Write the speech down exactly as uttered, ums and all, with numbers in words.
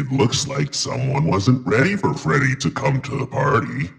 It looks like someone wasn't ready for Freddy to come to the party.